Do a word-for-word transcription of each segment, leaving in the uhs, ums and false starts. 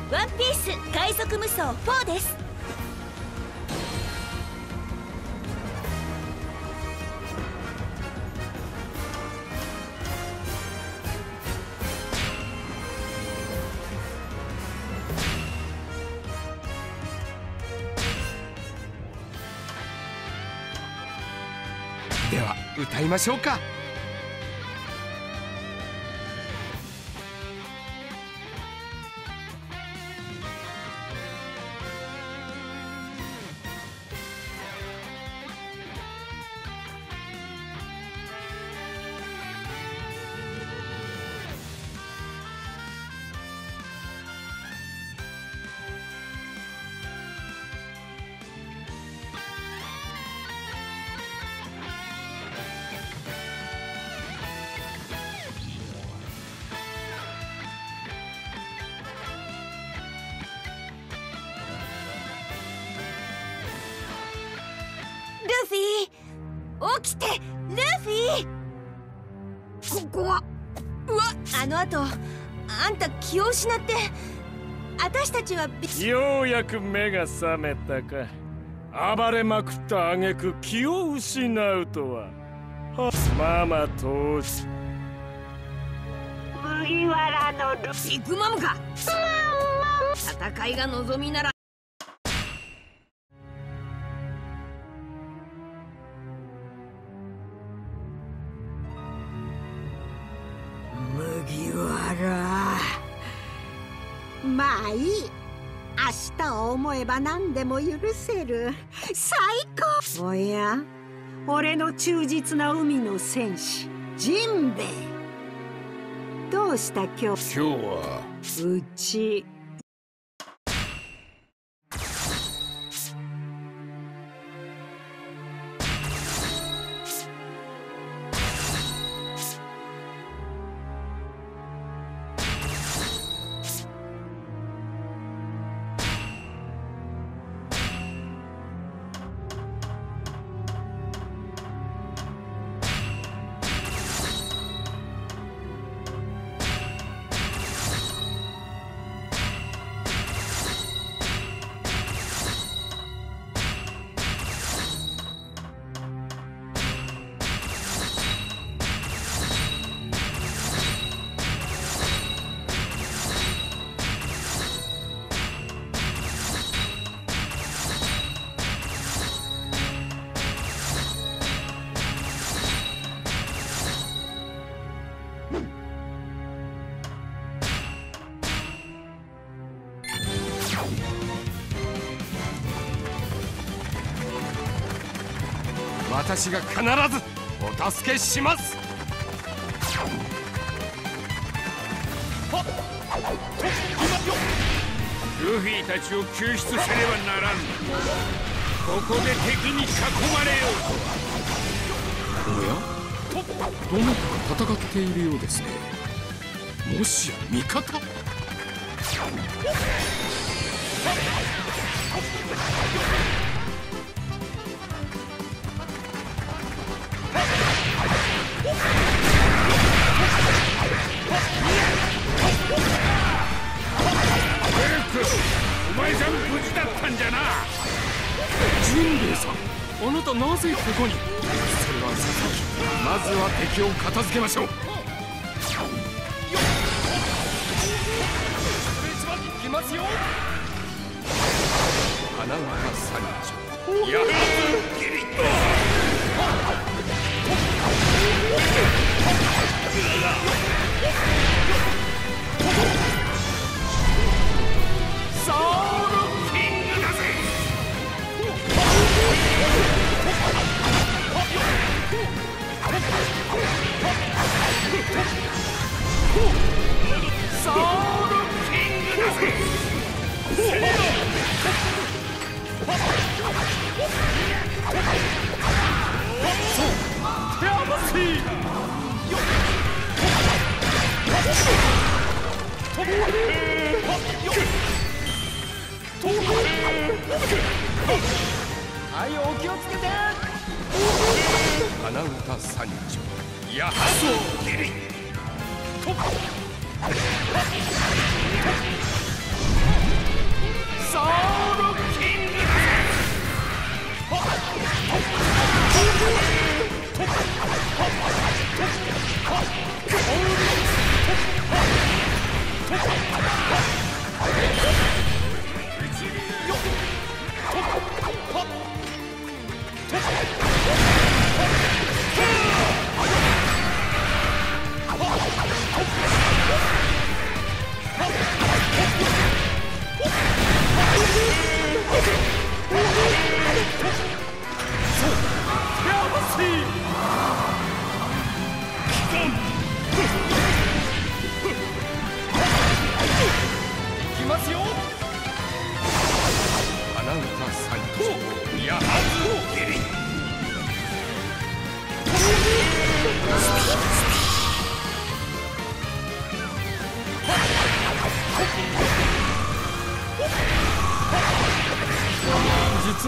ワンピース海賊無双フォーです。 では歌いましょうか。 ルフィ、起きて、ルフィ。ここは、うわ、あの後あんた気を失って、私たちはようやく目が覚めたか。暴れまくった挙句気を失うとは。はママ当時麦わらのルビッグマムか。戦いが望みなら麦わら。まあいい、明日を思えば何でも許せる。最高。おや、俺の忠実な海の戦士ジンベエ、どうした今日。 今日はうち私が必ずお助けします。 ルフィたちを救出せねばならん。ここで敵に囲まれよう。 おや、どなたか戦っているようですね。もしや味方？ お前さん無事だったんじゃな。 ジンベエさん、あなたなぜここに？それはささき、まずは敵を片付けましょう。いきますよ。花形三丁、やはりギリッと。ソウルキングだぜ。ソウルキングだぜ。手合わせ。はい、お気をつけて。 花歌三丁、やはそうギリッと。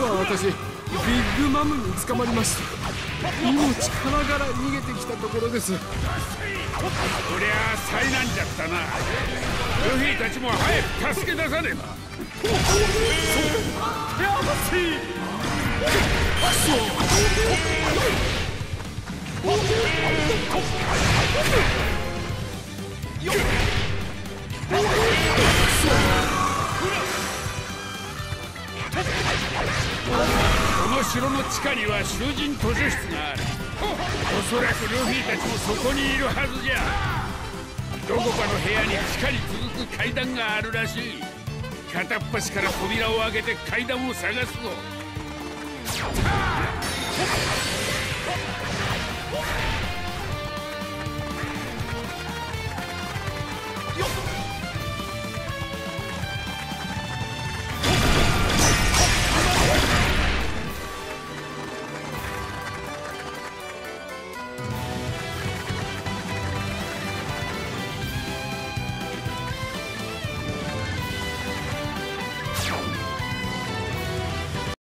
実は私ビッグマムに捕まりまして命からがら逃げてきたところです。 こりゃあ災難じゃったな。ルフィたちも早く助け出さねば。やばしい。この城の地下には囚人図書室がある。おそらくルフィたちもそこにいるはずじゃ。どこかの部屋に地下に続く階段があるらしい。片っ端から扉を開けて階段を探すぞ。